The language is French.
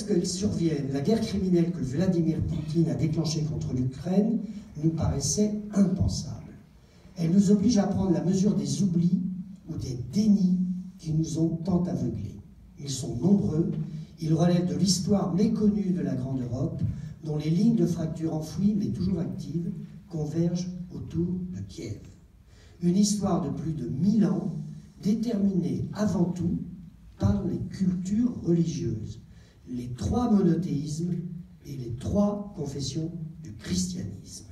que survienne la guerre criminelle que Vladimir Poutine a déclenchée contre l'Ukraine nous paraissait impensable. Elle nous oblige à prendre la mesure des oublis ou des dénis qui nous ont tant aveuglés. Ils sont nombreux, ils relèvent de l'histoire méconnue de la Grande Europe, dont les lignes de fracture enfouies, mais toujours actives, convergent autour de Kiev. Une histoire de plus de 1000 ans, déterminée avant tout par les cultures religieuses, les 3 monothéismes et les 3 confessions du christianisme.